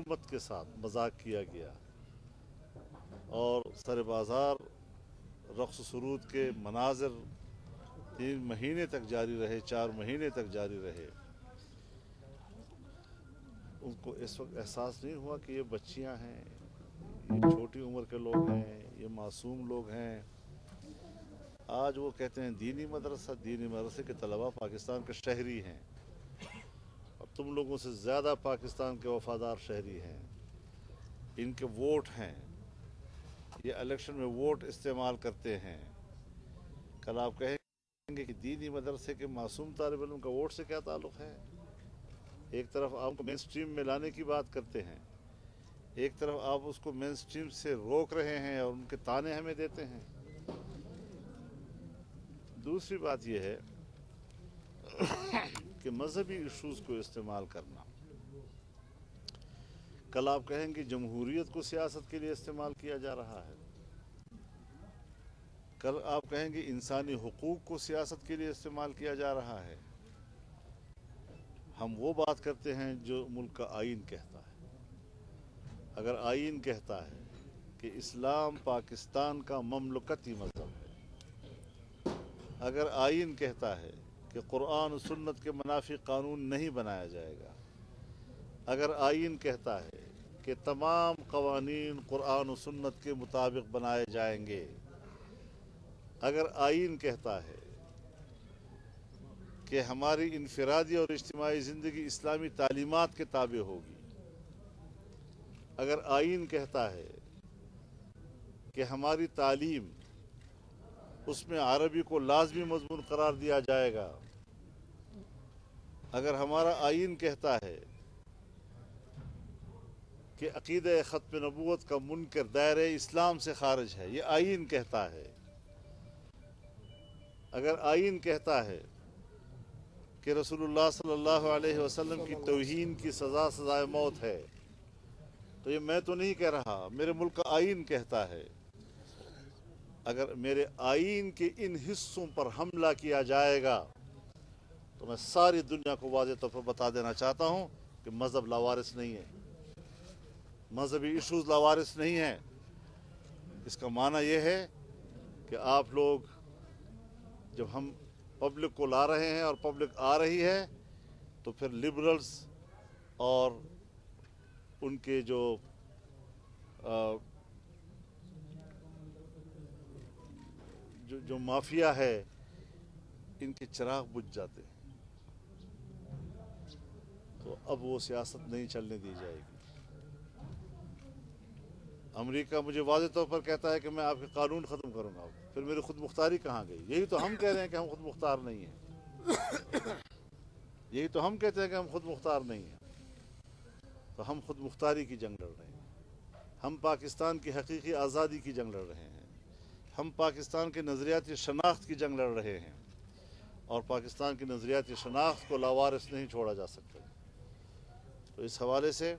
حکومت کے ساتھ مذاق کیا گیا اور سر بازار رقص و سرود کے مناظر 3 مہینے تک جاری رہے، 4 مہینے تک جاری رہے، ان کو اس وقت احساس نہیں ہوا کہ یہ بچیاں ہیں، یہ چھوٹی عمر کے لوگ ہیں، یہ معصوم لوگ ہیں۔ آج وہ کہتے ہیں دینی مدرسے کے طلبہ پاکستان کے شہری ہیں اور تم لوگوں سے زیادہ پاکستان کے وفادار شہری ہیں، ان کے ووٹ ہیں، یہ الیکشن میں ووٹ استعمال کرتے ہیں۔ کل آپ کہیں گے کہ دینی مدرسے کے معصوم طالب علم کا ووٹ سے کیا تعلق ہے؟ ایک طرف آپ کو مین سٹریم میں لانے کی بات کرتے ہیں، ایک طرف آپ اس کو مین سٹریم سے روک رہے ہیں اور ان کے تانے ہمیں دیتے ہیں۔ دوسری بات یہ ہے کہ مذہبی ایشوز کو استعمال کرنا، کل آپ کہیں گے جمہوریت کو سیاست کے لیے استعمال کیا جا رہا ہے، کل آپ کہیں گے انسانی حقوق کو سیاست کے لیے استعمال کیا جا رہا ہے۔ ہم وہ بات کرتے ہیں جو ملک کا آئین کہتا ہے۔ اگر آئین کہتا ہے کہ اسلام پاکستان کا مملکتی مذہب ہے، اگر آئین کہتا ہے کہ قرآن و سنت کے منافی قانون نہیں بنایا جائے گا، اگر آئین کہتا ہے کہ تمام قوانین قرآن و سنت کے مطابق بنائے جائیں گے، اگر آئین کہتا ہے کہ ہماری انفرادی اور اجتماعی زندگی اسلامی تعلیمات کے تابع ہوگی، اگر آئین کہتا ہے کہ ہماری تعلیم اس میں عربی کو لازمی مضمون قرار دیا جائے گا، اگر ہمارا آئین کہتا ہے کہ عقیدہ ختم نبوت کا منکر دائرہ اسلام سے خارج ہے، یہ آئین کہتا ہے، اگر آئین کہتا ہے کہ رسول اللہ صلی اللہ علیہ وسلم کی توہین کی سزا سزائے موت ہے، تو یہ میں تو نہیں کہہ رہا، میرے ملک کا آئین کہتا ہے۔ اگر میرے آئین کے ان حصوں پر حملہ کیا جائے گا تو میں ساری دنیا کو واضح طور پر بتا دینا چاہتا ہوں کہ مذہب لاوارث نہیں ہے، مذہبی ایشوز لاوارث نہیں ہیں۔ اس کا معنی یہ ہے کہ آپ لوگ جب ہم پبلک کو لا رہے ہیں اور پبلک آ رہی ہے تو پھر لبرلز اور ان کے جو مافیا ہے ان کے چراغ بجھ جاتے ہیں، تو اب وہ سیاست نہیں چلنے دی جائے گی۔ امریکہ مجھے واضح طور پر کہتا ہے کہ میں آپ کے قانون ختم کروں گا، پھر میری خود مختاری کہاں گئی؟ یہی تو ہم کہہ رہے ہیں کہ ہم خود مختار نہیں ہیں، یہی تو ہم کہتے ہیں کہ ہم خود مختار نہیں ہیں، تو ہم خود مختاری کی جنگ لڑ رہے ہیں، ہم پاکستان کی حقیقی آزادی کی جنگ لڑ رہے ہیں، ہم پاکستان کے نظریاتی شناخت کی جنگ لڑ رہے ہیں، اور پاکستان کی نظریاتی شناخت کو لاوارث نہیں چھوڑا جا سکتا۔ تو اس حوالے سے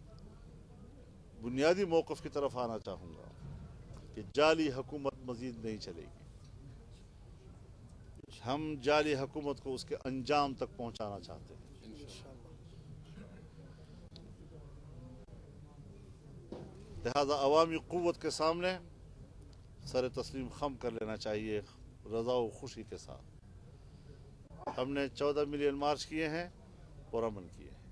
بنیادی موقف کی طرف آنا چاہوں گا کہ جعلی حکومت مزید نہیں چلے گی، ہم جعلی حکومت کو اس کے انجام تک پہنچانا چاہتے ہیں۔ لہذا عوامی قوت کے سامنے سر تسلیم خم کر لینا چاہیے رضا و خوشی کے ساتھ۔ ہم نے 14 ملین مارچ کیے ہیں، پرامن کیے ہیں،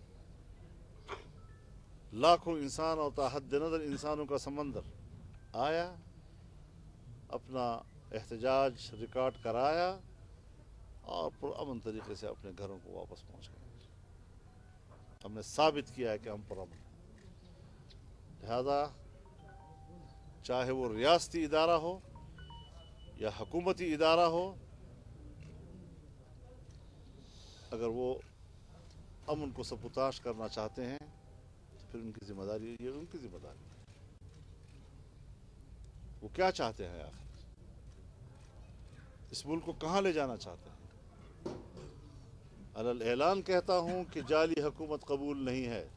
لاکھوں انسان اور تحد نظر انسانوں کا سمندر آیا، اپنا احتجاج ریکارڈ کرایا اور پرامن طریقے سے اپنے گھروں کو واپس پہنچ گئے۔ ہم نے ثابت کیا ہے کہ ہم پرامن ہیں۔ لہذا چاہے وہ ریاستی ادارہ ہو یا حکومتی ادارہ ہو، اگر وہ امن کو سبوتاش کرنا چاہتے ہیں تو پھر ان کی ذمہ داری، یہ ان کی ذمہ داری ہے۔ وہ کیا چاہتے ہیں آخر؟ اس ملک کو کہاں لے جانا چاہتے ہیں؟ الف اعلان کہتا ہوں کہ جعلی حکومت قبول نہیں ہے،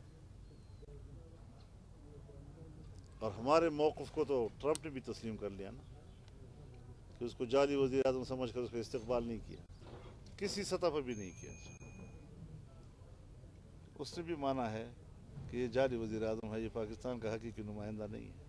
اور ہمارے موقف کو تو ٹرمپ نے بھی تسلیم کر لیا نا، کہ اس کو جعلی وزیر اعظم سمجھ کر اس کا استقبال نہیں کیا، کسی سطح پر بھی نہیں کیا۔ اس نے بھی مانا ہے کہ کہ یہ جعلی وزیر اعظم ہے، یہ پاکستان کا حقیقی نمائندہ نہیں ہے۔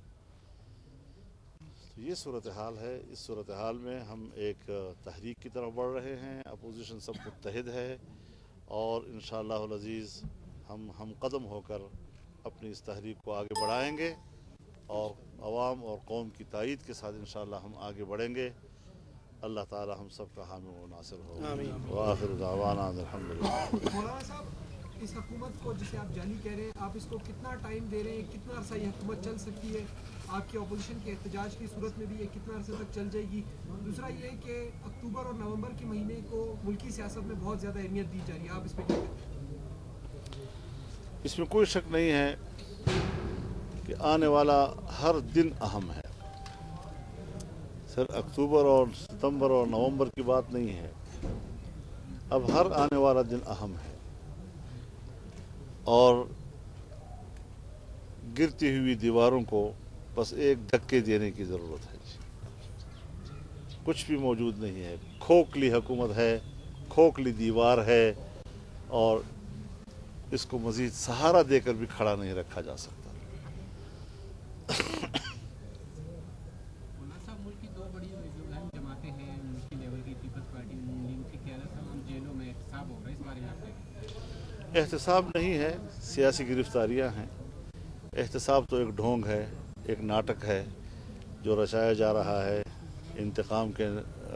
تو یہ صورتحال ہے۔ اس صورتحال میں ہم ایک تحریک کی طرف بڑھ رہے ہیں، اپوزیشن سب متحد ہے، اور انشاءاللہ العزیز ہم قدم ہو کر اپنی اس تحریک کو آگے بڑھائیں گے، اور عوام اور قوم کی تائید کے ساتھ انشاءاللہ ہم آگے بڑھیں گے۔ اللہ تعالی ہم سب کا حامی و ناصر ہو۔ وآخر دعوانا الحمدللہ۔ مولانا صاحب، اس حکومت کو جسے آپ جعلی کہہ رہے ہیں، آپ اس کو کتنا ٹائم دے رہے ہیں؟ کتنا عرصہ یہ حکومت چل سکتی ہے؟ آپ کی اپوزیشن کے احتجاج کی صورت میں بھی یہ کتنا عرصے تک چل جائے گی؟ دوسرا یہ کہ اکتوبر اور نومبر کے مہینے کو ملکی سیاست میں بہت زیادہ اہمیت دی جا رہی ہے، آپ اس پہ کیا کہتے ہیں؟ اس میں کوئی شک نہیں ہے کہ آنے والا ہر دن اہم ہے۔ صرف اکتوبر اور ستمبر اور نومبر کی بات نہیں ہے، اب ہر آنے والا دن اہم ہے، اور گرتی ہوئی دیواروں کو بس ایک دھکے دینے کی ضرورت ہے۔ کچھ بھی موجود نہیں ہے، کھوکھلی حکومت ہے، کھوکھلی دیوار ہے، اور اس کو مزید سہارا دے کر بھی کھڑا نہیں رکھا جا سکتا۔ مولانا صاحب، ملک کی دو بڑی جو اہم جماعتیں ہیں ملکی لیول کی، پیپلز پارٹی ان کی قیادت میں ان جیلوں میں احتساب ہو رہا ہے، اس بارے میں آپ دیکھیں؟ احتساب نہیں ہے، سیاسی گرفتاریاں ہیں۔ احتساب تو ایک ڈھونگ ہے، ایک ناٹک ہے جو رچایا جا رہا ہے انتقام کے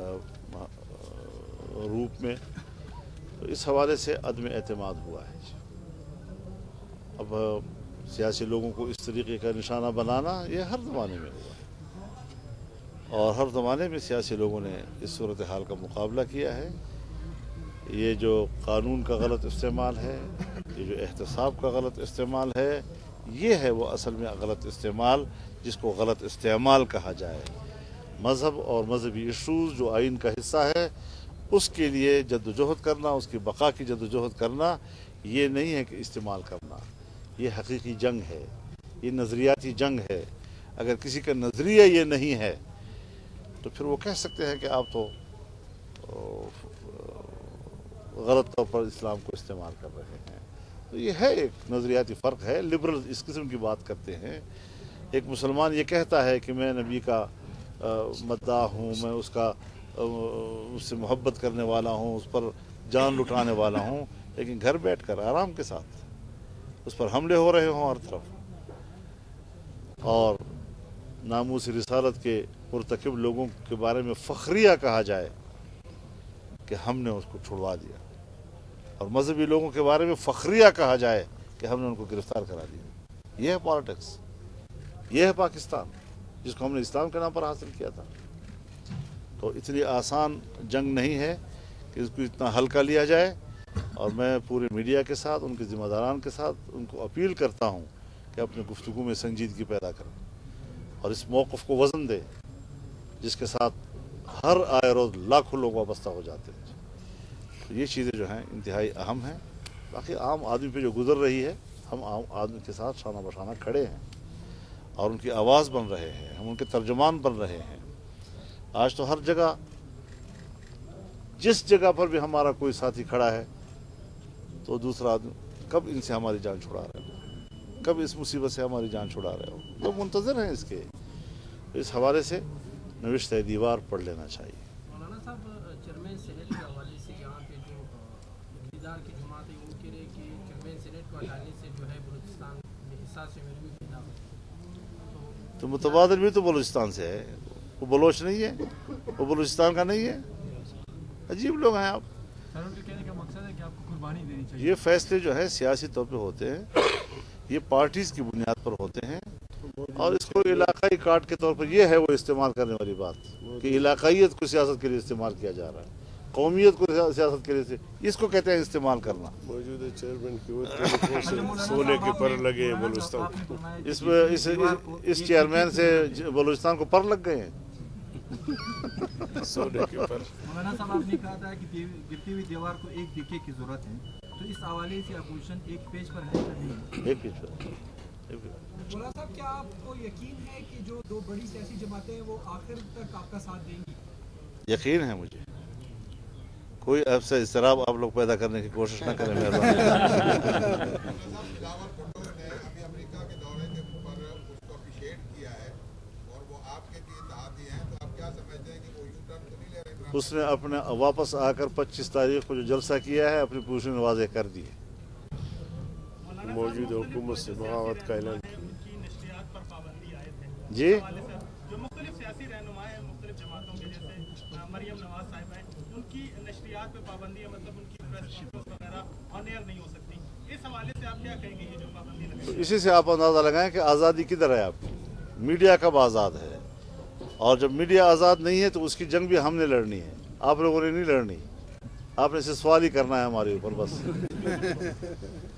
روپ میں۔ تو اس حوالے سے عدم اعتماد ہوا ہے۔ اب سیاسی لوگوں کو اس طریقے کا نشانہ بنانا یہ ہر زمانے میں ہوا ہے، اور ہر زمانے میں سیاسی لوگوں نے اس صورتحال کا مقابلہ کیا ہے۔ یہ جو قانون کا غلط استعمال ہے، یہ جو احتساب کا غلط استعمال ہے، یہ ہے وہ اصل میں غلط استعمال جس کو غلط استعمال کہا جائے۔ مذہب اور مذہبی ایشوز جو آئین کا حصہ ہے، اس کے لیے جدوجہد کرنا، اس کی بقا کی جدوجہد کرنا، یہ نہیں ہے کہ استعمال کرنا، یہ حقیقی جنگ ہے، یہ نظریاتی جنگ ہے۔ اگر کسی کا نظریہ یہ نہیں ہے تو پھر وہ کہہ سکتے ہیں کہ آپ تو غلط طور پر اسلام کو استعمال کر رہے ہیں۔ تو یہ ہے ایک نظریاتی فرق ہے۔ لبرل اس قسم کی بات کرتے ہیں۔ ایک مسلمان یہ کہتا ہے کہ میں نبی کا مداح ہوں، میں اس سے محبت کرنے والا ہوں، اس پر جان لٹانے والا ہوں، لیکن گھر بیٹھ کر آرام کے ساتھ اس پر حملے ہو رہے ہوں ہر طرف، اور ناموس رسالت کے مرتکب لوگوں کے بارے میں فخریہ کہا جائے کہ ہم نے اس کو چھڑوا دیا، اور مذہبی لوگوں کے بارے میں فخریہ کہا جائے کہ ہم نے ان کو گرفتار کرا دیا۔ یہ ہے پالیٹکس، یہ ہے پاکستان جس کو ہم نے اسلام کے نام پر حاصل کیا تھا۔ تو اتنی آسان جنگ نہیں ہے کہ اس کو اتنا ہلکا لیا جائے، اور میں پورے میڈیا کے ساتھ، ان کے ذمہ داران کے ساتھ ان کو اپیل کرتا ہوں کہ اپنے گفتگو میں سنجیدگی پیدا کریں، اور اس موقف کو وزن دے جس کے ساتھ ہر آئے روز لاکھوں لوگ وابستہ ہو جاتے ہیں۔ تو یہ چیزیں جو ہیں انتہائی اہم ہیں۔ باقی عام آدمی پہ جو گزر رہی ہے، ہم عام آدمی کے ساتھ شانہ بشانہ کھڑے ہیں، اور ان کی آواز بن رہے ہیں، ہم ان کے ترجمان بن رہے ہیں۔ آج تو ہر جگہ، جس جگہ پر بھی ہمارا کوئی ساتھی کھڑا ہے تو دوسرا آدمی کب ان سے ہماری جان چھڑا رہے ہو، کب اس مصیبت سے ہماری جان چھڑا رہے ہو، لوگ منتظر ہیں اس کے۔ اس حوالے سے نوشتہ دیوار پڑھ لینا چاہیے۔ مولانا صاحب، چیئرمین سینیٹ کے حوالے سے یہاں پہ جو اقتدار کی جماعت ہے وہ کہہ رہے کہ چیئرمین سینیٹ کو ہٹانے سے جو ہے بلوچستان میں احساس محرومی پیدا ہو۔ تو متبادل بھی تو بلوچستان سے ہے، وہ بلوچ نہیں ہے، وہ بلوچستان کا نہیں ہے۔ عجیب لوگ ہیں آپ۔ سر، ان کے کہنے کا مقصد ہے کہ آپ کو قربانی دینی چاہیے۔ یہ فیصلے جو ہے سیاسی طور پہ ہوتے ہیں، یہ پارٹیز کی بنیاد پر ہوتے ہیں، اور اس کو علاقائی کارڈ کے طور پر یہ ہے وہ استعمال کرنے والی بات کہ علاقائیت کو سیاست کے لیے استعمال کیا جا رہا ہے، قومیت کو سیاست کے لیے، اس کو کہتے ہیں استعمال کرنا۔ موجودہ چیئرمین کی سونے کے پر لگے بلوچستان، اس چیئرمین سے بلوچستان کو پر لگ گئے ہیں۔ سونے کے پر۔ مولانا صاحب، آپ نے کہا تھا کہ گرتی ہوئی دیوار کو ایک دھکے کی ضرورت ہے، تو اس حوالے سے اپوزیشن ایک پیج پر ہے یا نہیں؟ ایک پیج پر۔ مولانا صاحب، کیا آپ کو یقین ہے کہ جو دو بڑی سیاسی جماعتیں ہیں وہ آخر تک آپ کا ساتھ دیں گی؟ یقین ہے مجھے، کوئی اب سے اضطراب آپ لوگ پیدا کرنے کی کوشش نہ کریں، مہربانی۔ اس نے اپنے واپس آ کر 25 تاریخ کو جو جلسہ کیا ہے اپنی پوزیشن واضح کر دی ہے. موجود حکومت سے بغاوت کا اعلان کیا. جی جو مختلف سیاسی رہنما ہیں مختلف جماعتوں کے جیسے مریم نواز صاحبہ ہیں ان کی نشریات پہ پابندی ہے, مطلب ان کی پریس کانفرنس وغیرہ آن ایئر نہیں ہو سکتی. اس حوالے سے آپ کیا کہیں گے یہ جو پابندی لگی؟ تو اسی سے آپ اندازہ لگائیں کہ آزادی کدھر ہے. آپ کی میڈیا کب آزاد ہے, اور جب میڈیا آزاد نہیں ہے تو اس کی جنگ بھی ہم نے لڑنی ہے, آپ لوگوں نے نہیں لڑنی. آپ نے صرف سوال ہی کرنا ہے ہمارے اوپر بس.